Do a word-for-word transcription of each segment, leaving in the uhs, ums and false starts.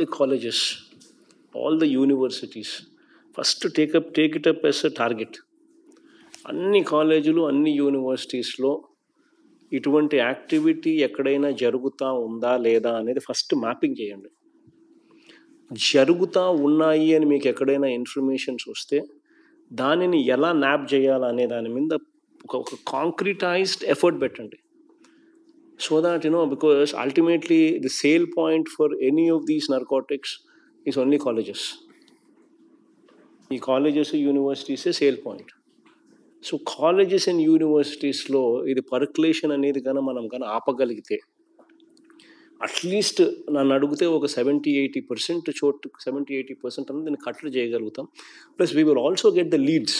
the colleges, all the universities, first to take up take it up as a target. అన్ని కాలేజీలు అన్ని యూనివర్సిటీస్లో ఇటువంటి activity ఎక్కడైనా జరుగుతూ ఉందా లేదా అనేది ఫస్ట్ మ్యాపింగ్ చేయండి. జరుగుతూ ఉన్నాయి అని మీకు ఎక్కడైనా ఇన్ఫర్మేషన్స్ వస్తే దానిని ఎలా న్యాప్ చేయాలనే దాని మీద ఒక ఒక కాంక్రిటైజ్డ్ ఎఫర్ట్ పెట్టండి. So that you know, because ultimately the sale point for any of these narcotics is only colleges. ఈ కాలేజెస్ యూనివర్సిటీసే sale point. So colleges and యూనివర్సిటీస్లో ఇది పర్కులేషన్ అనేది కనుక మనం కనుక ఆపగలిగితే, అట్లీస్ట్ నన్ను అడిగితే ఒక సెవెంటీ ఎయిటీ పర్సెంట్ చోటు సెవెంటీ ఎయిటీ పర్సెంట్ అనేది నేను కట్టడి చేయగలుగుతాం. Plus we will also get the leads.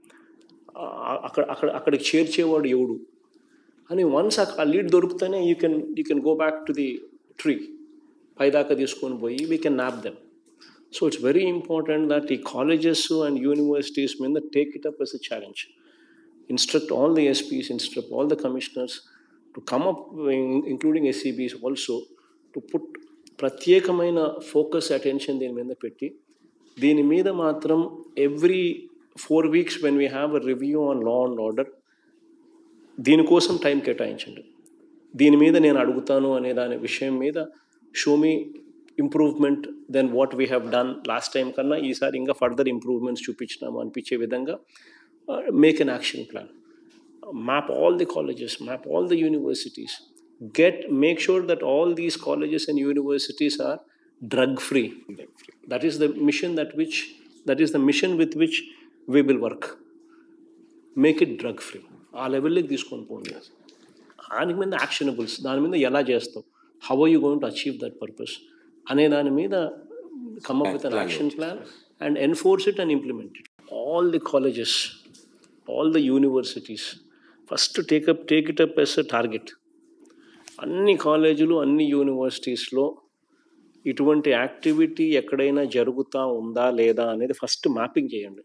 అక్కడ అక్కడ అక్కడికి చేర్చేవాడు ఎవడు అని వన్స్ ఆ లీడ్ దొరికితేనే you can you can go back to the tree, పైదాకా తీసుకొని పోయి we can nab them. So it's very important that ఈ కాలేజెస్ అండ్ యూనివర్సిటీస్ మీద take it up as a challenge. Instruct all the S Ps, instruct all the commissioners to come up, including S C Bs also, to put ప్రత్యేకమైన focus attention దీని మీద పెట్టి, దీని మీద మాత్రం every four weeks when we have a review on law and order, దీనికోసం time కేటాయించండి. దీని మీద నేను అడుగుతాను అనే దాని విషయం మీద show me improvement then what we have done last time కన్నా ఈసారి ఇంకా ఫర్దర్ ఇంప్రూవ్మెంట్స్ చూపించినాము అనిపించే విధంగా Uh, make an action plan. Uh, map all the colleges, map all the universities. Get make sure that all these colleges and universities are drug free. That is the mission that which that is the mission with which we will work. Make it drug free. ఆ లెవెల్లోకి తీసుకొని పోండి. దానికి మీద యాక్షనబుల్స్, దాని మీద ఎలా చేస్తావు, how are you going to achieve that purpose అనే దాని మీద come up with an action plan and enforce it and implement it. All the colleges, all the universities, first to take up take it up as a target. అన్ని కాలేజీలు అన్ని యూనివర్సిటీస్లో ఇటువంటి activity ఎక్కడైనా జరుగుతూ ఉందా లేదా అనేది ఫస్ట్ మ్యాపింగ్ చేయండి.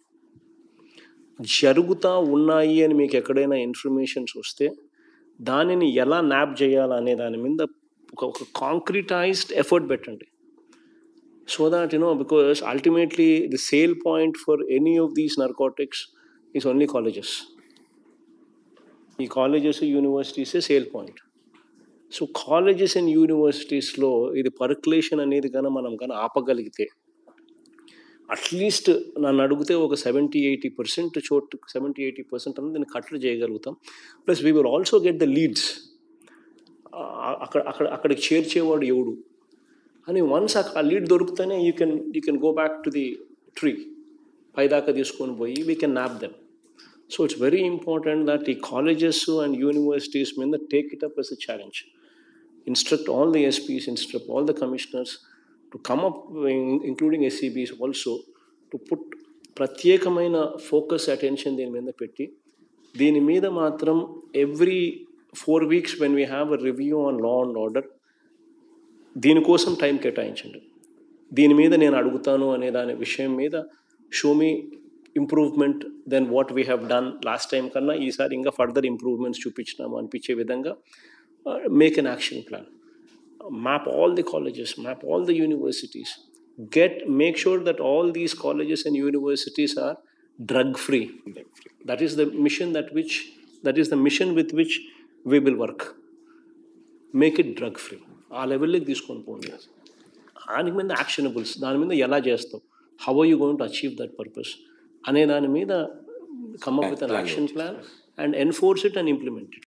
జరుగుతూ ఉన్నాయి అని మీకు ఎక్కడైనా ఇన్ఫర్మేషన్స్ వస్తే దానిని ఎలా న్యాప్ చేయాలనే దాని మీద ఒక ఒక కాంక్రిటైజ్డ్ ఎఫర్ట్ పెట్టండి. So that you know, because ultimately the sale point for any of these narcotics is only colleges. ఈ కాలేజెస్ యూనివర్సిటీసే sale point. So colleges and యూనివర్సిటీస్లో ఇది పర్కులేషన్ అనేది కనుక మనం కనుక ఆపగలిగితే, అట్లీస్ట్ నన్ను అడిగితే ఒక సెవెంటీ ఎయిటీ పర్సెంట్ చోటు సెవెంటీ ఎయిటీ పర్సెంట్ అనేది నేను కట్టడి చేయగలుగుతాం. Plus we will also get the leads. అక్కడ అక్కడ అక్కడికి చేర్చేవాడు ఎవడు అని వన్స్ ఆ లీడ్ దొరికితేనే you can you can go back to the tree, పైదాకా తీసుకొని పోయి we can nab them. So it's very important that ఈ కాలేజెస్ అండ్ యూనివర్సిటీస్ మీద take it up as a challenge. Instruct all the S Ps, instruct all the commissioners to come up, including S C Bs also, to put ప్రత్యేకమైన focus attention దీని మీద పెట్టి, దీని మీద మాత్రం every four weeks when we have a review on law and order, దీనికోసం time కేటాయించండి. దీని మీద నేను అడుగుతాను అనే దాని విషయం మీద show me improvement then what we have done last time కన్నా ఈసారి ఇంకా ఫర్దర్ ఇంప్రూవ్మెంట్స్ చూపించినాము అనిపించే విధంగా uh, make an action plan. Uh, map all the colleges, map all the universities. Get make sure that all these colleges and universities are drug free. That is the mission that which that is the mission with which we will work. Make it drug free. ఆ లెవెల్లోకి తీసుకొని పోండి. దానికి మీద యాక్షనబుల్స్, దాని మీద ఎలా చేస్తావు, how are you going to achieve that purpose అనే దాని మీద come up with an action plan and enforce it and implement it.